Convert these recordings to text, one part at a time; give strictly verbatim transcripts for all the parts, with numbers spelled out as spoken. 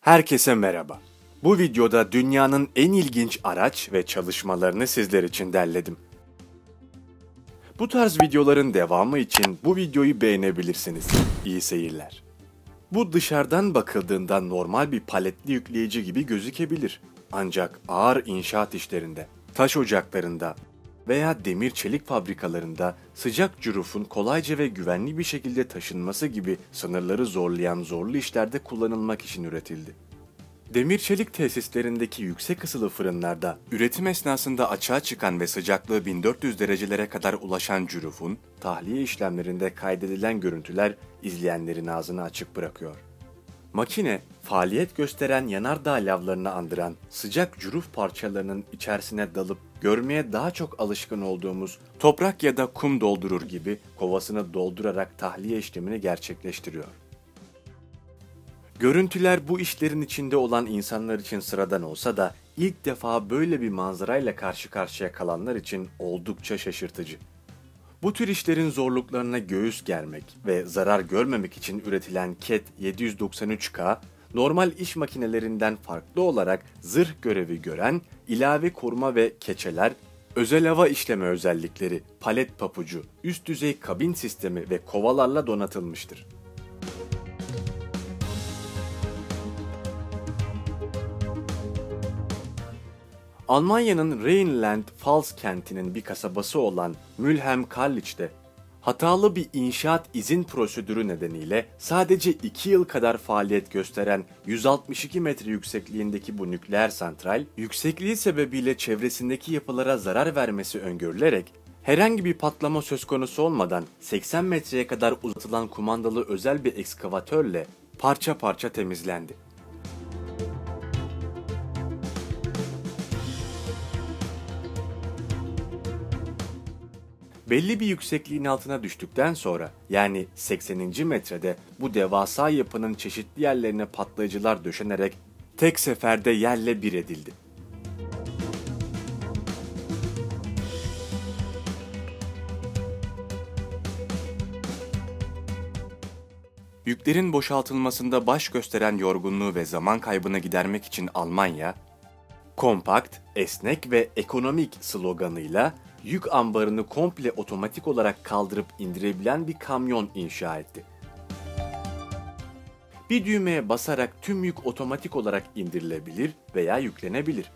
Herkese merhaba. Bu videoda dünyanın en ilginç araç ve çalışmalarını sizler için derledim. Bu tarz videoların devamı için bu videoyu beğenebilirsiniz. İyi seyirler. Bu dışarıdan bakıldığında normal bir paletli yükleyici gibi gözükebilir. Ancak ağır inşaat işlerinde, taş ocaklarında veya demir çelik fabrikalarında sıcak cürufun kolayca ve güvenli bir şekilde taşınması gibi sınırları zorlayan zorlu işlerde kullanılmak için üretildi. Demir çelik tesislerindeki yüksek ısılı fırınlarda üretim esnasında açığa çıkan ve sıcaklığı bin dört yüz derecelere kadar ulaşan cürufun tahliye işlemlerinde kaydedilen görüntüler izleyenlerin ağzını açık bırakıyor. Makine, faaliyet gösteren yanardağ lavlarını andıran sıcak cüruf parçalarının içerisine dalıp görmeye daha çok alışkın olduğumuz toprak ya da kum doldurur gibi kovasını doldurarak tahliye işlemini gerçekleştiriyor. Görüntüler bu işlerin içinde olan insanlar için sıradan olsa da ilk defa böyle bir manzarayla karşı karşıya kalanlar için oldukça şaşırtıcı. Bu tür işlerin zorluklarına göğüs germek ve zarar görmemek için üretilen CAT yedi yüz doksan üç K, normal iş makinelerinden farklı olarak zırh görevi gören ilave koruma ve keçeler, özel hava işleme özellikleri, palet papucu, üst düzey kabin sistemi ve kovalarla donatılmıştır. Almanya'nın Rheinland-Pfalz kentinin bir kasabası olan Mülheim-Kärlich'te hatalı bir inşaat izin prosedürü nedeniyle sadece iki yıl kadar faaliyet gösteren yüz altmış iki metre yüksekliğindeki bu nükleer santral, yüksekliği sebebiyle çevresindeki yapılara zarar vermesi öngörülerek herhangi bir patlama söz konusu olmadan seksen metreye kadar uzatılan kumandalı özel bir ekskavatörle parça parça temizlendi. Belli bir yüksekliğin altına düştükten sonra, yani sekseninci metrede bu devasa yapının çeşitli yerlerine patlayıcılar döşenerek tek seferde yerle bir edildi. Yüklerin boşaltılmasında baş gösteren yorgunluğu ve zaman kaybını gidermek için Almanya, kompakt, esnek ve ekonomik sloganıyla yük ambarını komple otomatik olarak kaldırıp indirebilen bir kamyon inşa etti. Bir düğmeye basarak tüm yük otomatik olarak indirilebilir veya yüklenebilir.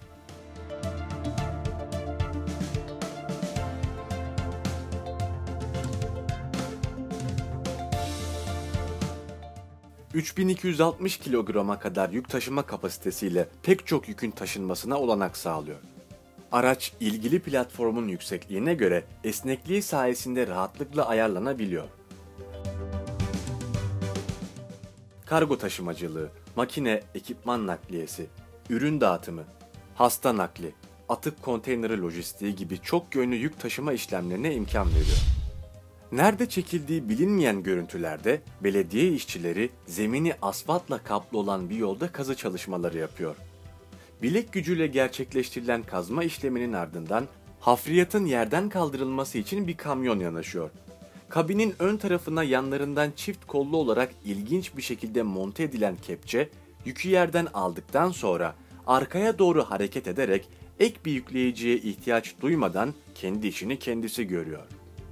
üç bin iki yüz altmış kilograma kadar yük taşıma kapasitesiyle pek çok yükün taşınmasına olanak sağlıyor. Araç, ilgili platformun yüksekliğine göre esnekliği sayesinde rahatlıkla ayarlanabiliyor. Kargo taşımacılığı, makine, ekipman nakliyesi, ürün dağıtımı, hasta nakli, atık konteyneri lojistiği gibi çok yönlü yük taşıma işlemlerine imkan veriyor. Nerede çekildiği bilinmeyen görüntülerde belediye işçileri zemini asfaltla kaplı olan bir yolda kazı çalışmaları yapıyor. Bilek gücüyle gerçekleştirilen kazma işleminin ardından hafriyatın yerden kaldırılması için bir kamyon yanaşıyor. Kabinin ön tarafına yanlarından çift kollu olarak ilginç bir şekilde monte edilen kepçe, yükü yerden aldıktan sonra arkaya doğru hareket ederek ek bir yükleyiciye ihtiyaç duymadan kendi işini kendisi görüyor.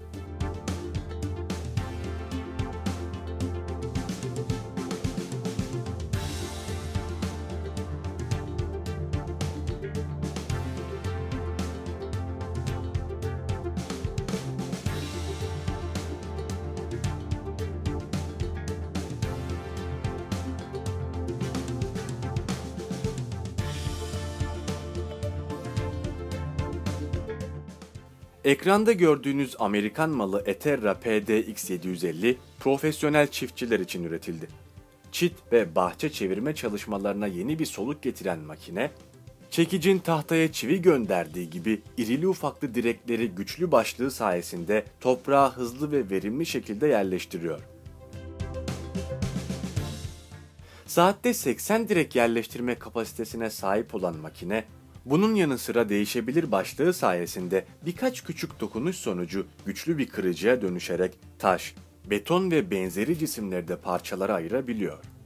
Ekranda gördüğünüz Amerikan malı Eterra P D X yedi yüz elli profesyonel çiftçiler için üretildi. Çit ve bahçe çevirme çalışmalarına yeni bir soluk getiren makine, çekicin tahtaya çivi gönderdiği gibi irili ufaklı direkleri güçlü başlığı sayesinde toprağa hızlı ve verimli şekilde yerleştiriyor. Saatte seksen direk yerleştirme kapasitesine sahip olan makine, bunun yanı sıra değişebilir başlığı sayesinde birkaç küçük dokunuş sonucu güçlü bir kırıcıya dönüşerek taş, beton ve benzeri cisimleri de parçalara ayırabiliyor.